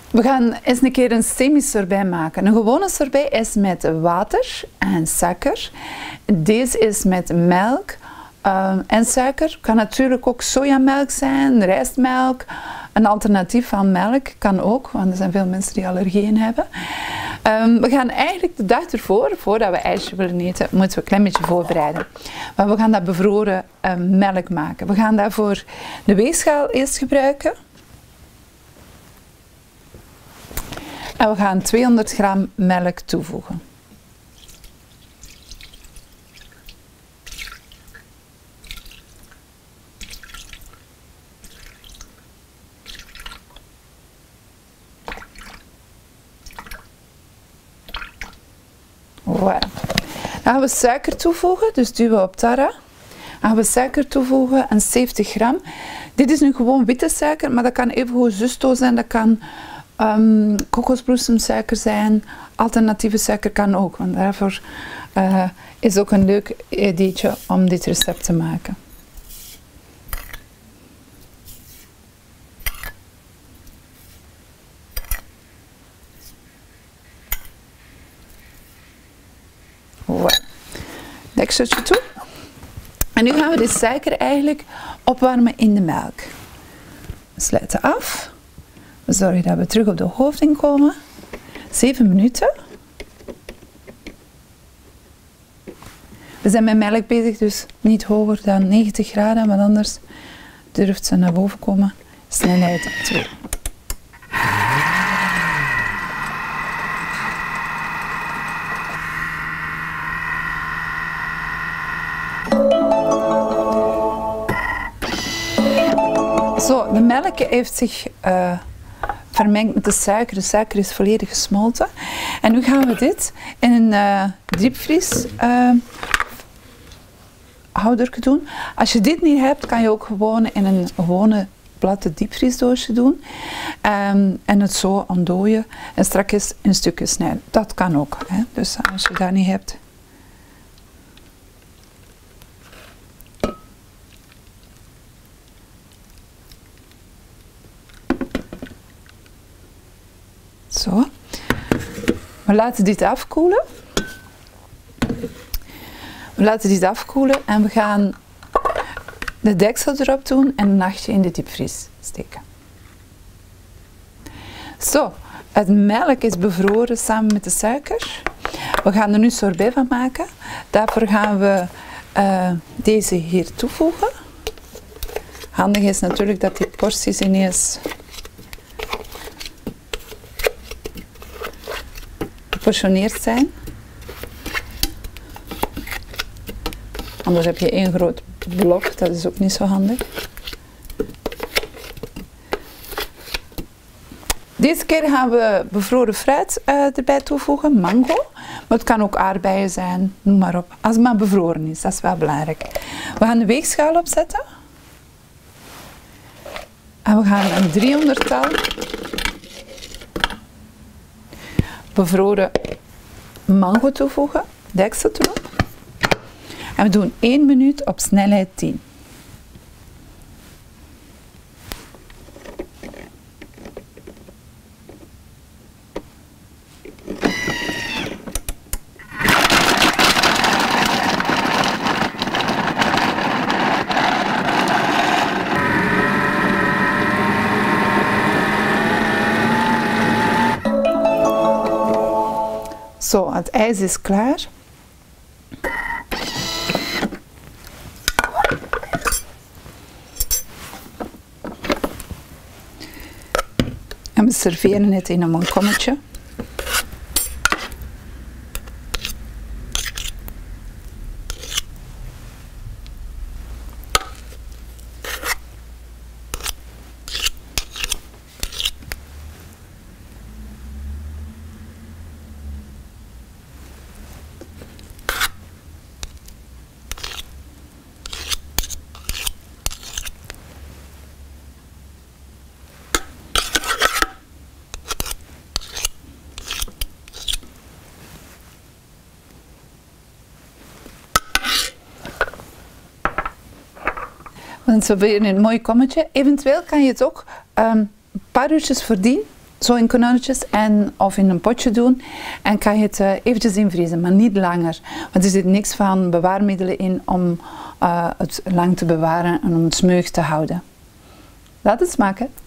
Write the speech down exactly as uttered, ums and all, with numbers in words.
We gaan eens een keer een semi-sorbet maken. Een gewone sorbet is met water en suiker. Deze is met melk uh, en suiker. Kan natuurlijk ook sojamelk zijn, rijstmelk. Een alternatief van melk kan ook, want er zijn veel mensen die allergieën hebben. Um, we gaan eigenlijk de dag ervoor, voordat we ijsje willen eten, moeten we een klein beetje voorbereiden. Maar we gaan dat bevroren uh, melk maken. We gaan daarvoor de weegschaal eerst gebruiken. En we gaan tweehonderd gram melk toevoegen. Voilà. Dan gaan we suiker toevoegen, dus duwen op Tara. Dan gaan we suiker toevoegen en zeventig gram. Dit is nu gewoon witte suiker, maar dat kan even zusto zijn, dat kan um, kokosbloesemsuiker zijn. Alternatieve suiker kan ook, want daarvoor uh, is ook een leuk ideetje om dit recept te maken. Voilà. Dekseltje toe. En nu gaan we de suiker eigenlijk opwarmen in de melk. We sluiten af. We zorgen dat we terug op de hoofding komen. zeven minuten. We zijn met melk bezig, dus niet hoger dan negentig graden, want anders durft ze naar boven komen. Snelheid twee. Zo, de melk heeft zich uh, vermengd met de suiker. De suiker is volledig gesmolten. En nu gaan we dit in een uh, diepvries uh, houdertje doen. Als je dit niet hebt, kan je ook gewoon in een gewone platte diepvriesdoosje doen. Um, en het zo ontdooien en straks in stukjes snijden. Dat kan ook. Hè? Dus als je dat niet hebt. Zo. We laten dit afkoelen. We laten dit afkoelen en we gaan de deksel erop doen en een nachtje in de diepvries steken. Zo, het melk is bevroren samen met de suiker. We gaan er nu sorbet van maken. Daarvoor gaan we uh, deze hier toevoegen. Handig is natuurlijk dat die porties ineens geportioneerd zijn. Anders heb je één groot blok, dat is ook niet zo handig. Deze keer gaan we bevroren fruit uh, erbij toevoegen, mango. Maar het kan ook aardbeien zijn, noem maar op. Als het maar bevroren is, dat is wel belangrijk. We gaan de weegschaal opzetten. En we gaan een driehonderdtal bevroren mango toevoegen, deksel erop. En we doen één minuut op snelheid tien. Zo, het ijs is klaar. En we serveren het in een kommetje. Dan serveren in een mooi kommetje. Eventueel kan je het ook um, een paar uurtjes voordien zo in kanonnetjes en, of in een potje doen. En kan je het uh, eventjes invriezen, maar niet langer. Want er zit niks van bewaarmiddelen in om uh, het lang te bewaren en om het smeug te houden. Laat het smaken.